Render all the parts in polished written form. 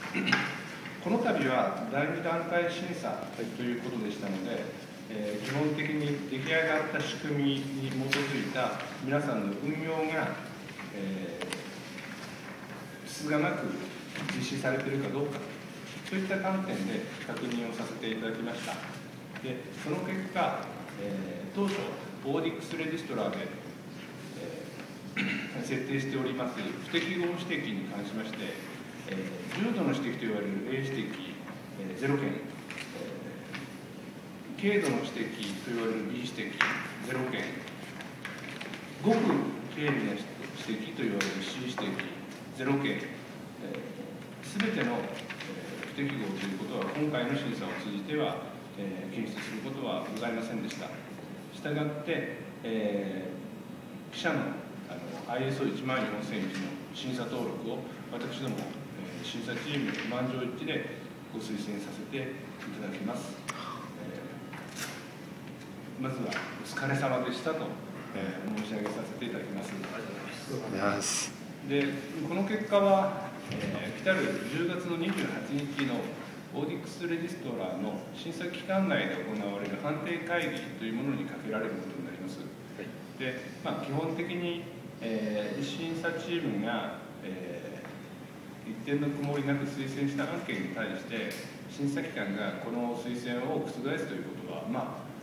この度は第2段階審査ということでしたので、基本的に出来上がった仕組みに基づいた皆さんの運用が、不都合なく実施されているかどうか、そういった観点で確認をさせていただきました。で、その結果、当初、オーディックスレジストラで、設定しております不適合指摘に関しまして、重度の指摘といわれる A 指摘、0件、軽度の指摘といわれる B 指摘、0件、ごく軽微な指摘といわれる C 指摘、0件、すべての不適合ということは、今回の審査を通じては、検出することはございませんでした。したがって、記者のISO14001 の審査登録を私ども、審査チーム満場一致でご推薦させていただきます。まずはお疲れ様でしたと、申し上げさせていただきます。ありがとうございます。で、この結果は、来たる10月の28日のオーディックスレジストラの審査期間内で行われる判定会議というものにかけられることになります。で、基本的に、審査チームが、一点の曇りなく推薦した案件に対して審査機関がこの推薦を覆すということは、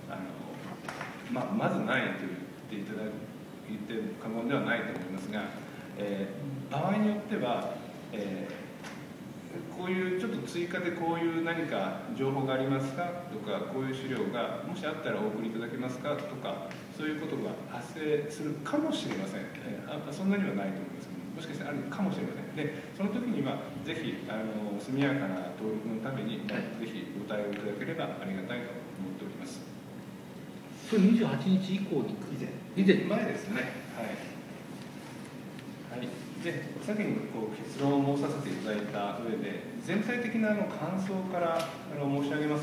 まずないと言って過言ではないと思いますが、場合によっては、こういうちょっと追加でこういう何か情報がありますかとか、こういう資料がもしあったらお送りいただけますかとか、そういうことが発生するかもしれません。そんなにはないと思います。もしかしてあるかもしれません。で、その時にはぜひ速やかな登録のために、ぜひご対応いただければありがたいと思っております。 それ28日以降に以前前ですね。はい。はい。で、先に結論を申させていただいた上で、全体的な感想から申し上げます。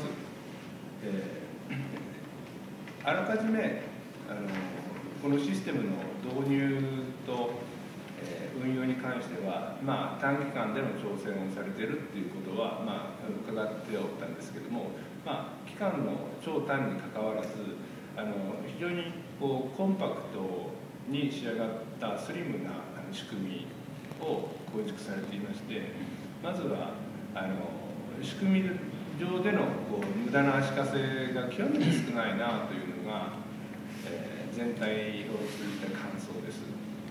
あらかじめこのシステムの導入と運用に関しては、短期間での挑戦をされているということは、伺っておったんですけども、期間の長短にかかわらず、非常にコンパクトに仕上がったスリムな仕組みを構築されていまして、まずは仕組み上での無駄な足かせが極めて少ないなというのが、全体を通じた感想です。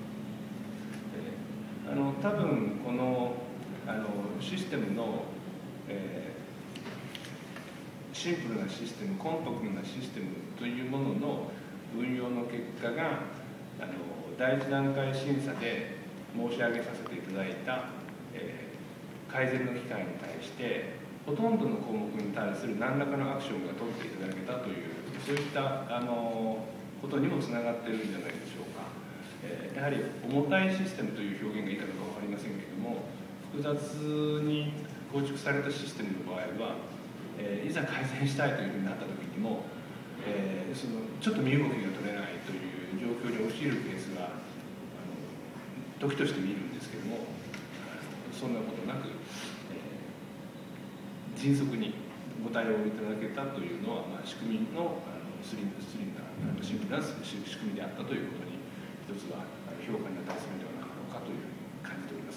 多分このシステムの、シンプルなシステム、コンパクトなシステムというものの運用の結果が第一段階審査で申し上げさせていただいた、改善の機会に対してほとんどの項目に対する何らかのアクションが取っていただけたという、そういったことにもつながっているんじゃないでしょうか。やはり重たいシステムという表現がいいかどうか分かりませんけれども、複雑に構築されたシステムの場合は、いざ改善したいというふうになった時にも、ちょっと身動きが取れないという状況に陥るケースが時として見るんですけれども、そんなことなく、迅速にご対応いただけたというのは、仕組みのスリムなシンプルな仕組みであったということに一つは評価に値するのではなかろうかというふうに感じております。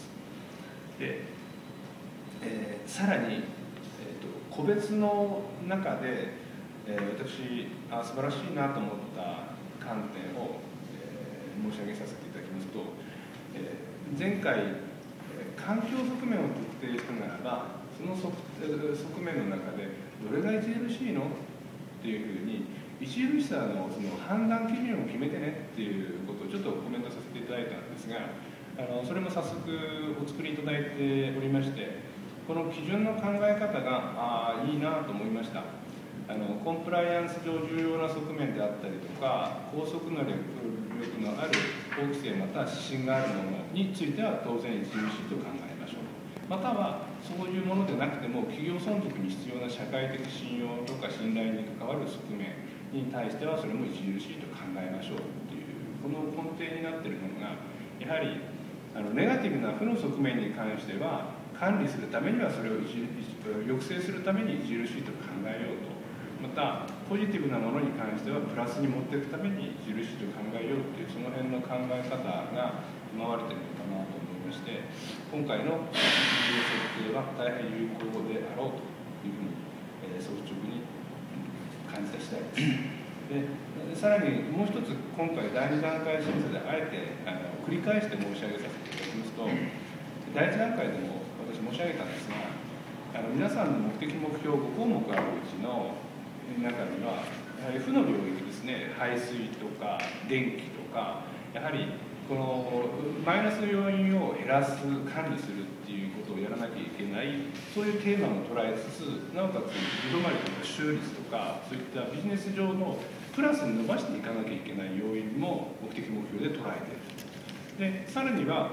で、さらに、個別の中で、私素晴らしいなと思った観点を、申し上げさせていただきますと、前回環境側面を特定したならば、その側面の中でどれが著しいのっていうふうに著しさの判断基準を決めてねっていうことをちょっとコメントさせていただいたんですが、それも早速お作りいただいておりまして、この基準の考え方がいいなと思いました。コンプライアンス上重要な側面であったりとか、拘束能力のある法規制または指針があるものについては当然著しいと考えましょう。またはそういうものでなくても企業存続に必要な社会的信用とか信頼に関わる側面に対してはそれも著しいと考えましょうという、この根底になっているものがやはりネガティブな負の側面に関しては管理するためにはそれを抑制するために著しいと考えようと、またポジティブなものに関してはプラスに持っていくために著しいと考えようという、その辺の考え方が生まれているのかなと思いまして、今回の設定は大変有効であろうというふうに、率直に感じた次第です。でさらにもう一つ、今回第2段階審査であえて繰り返して申し上げさせていただきますと、第1段階でも私申し上げたんですが、皆さんの目的目標5項目あるうちの中には、やはり負の領域ですね、排水とか電気とか、やはりこのマイナスの要因を減らす、管理するっていうことをやらなきゃいけない、そういうテーマも捉えつつ、なおかつ利止まりとか収率とか、そういったビジネス上のプラスに伸ばしていかなきゃいけない要因も目的目標で捉えている。でさらには、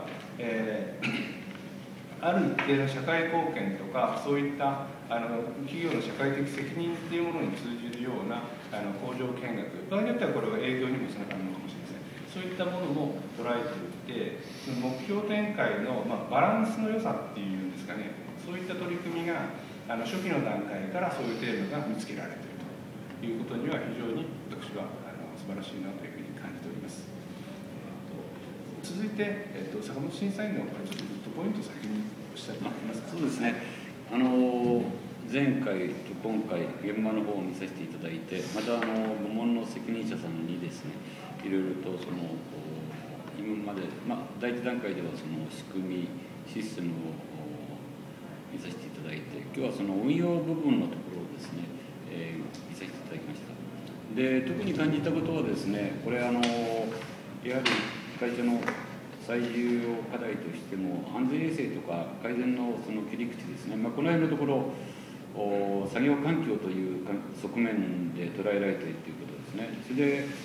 ある一定の社会貢献とか、そういった企業の社会的責任っていうものに通じるような工場見学、場合によってはこれは営業にもつながるのかもしれません。そういったものも捉えていって、目標展開の、バランスの良さっていうんですかね、そういった取り組みが初期の段階からそういうテーマが見つけられているということには、非常に私は素晴らしいなというふうに感じております。続いて、坂本審査員のちょっとグッドポイントを先におっしゃっていただけますか。 そうですね、前回と今回現場の方を見させていただいて、また部門の責任者さんにですね、いろいろと今まで、第一段階ではその仕組みシステムを見させていただいて、今日はその運用部分のところをですね、見させていただきました。で特に感じたことはですね、これやはり会社の最重要課題としても安全衛生とか改善のその切り口ですね、この辺のところ作業環境という側面で捉えられているということですね。それで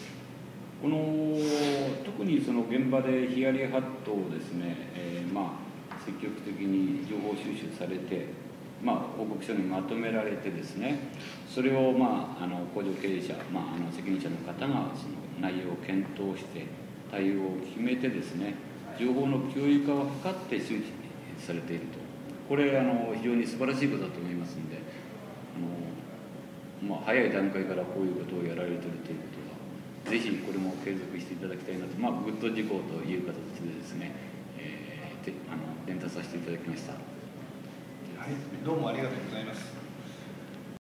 特にその現場でヒヤリハットをですね、積極的に情報収集されて、報告書にまとめられてですね、それを工場経営者、責任者の方がその内容を検討して対応を決めてですね、情報の共有化を図って周知されていると、これ非常に素晴らしいことだと思いますので、早い段階からこういうことをやられているということは、ぜひこれも継続していただきたいなと、グッド事項という形でですね、伝達させていただきました。 はい、どうもありがとうございます。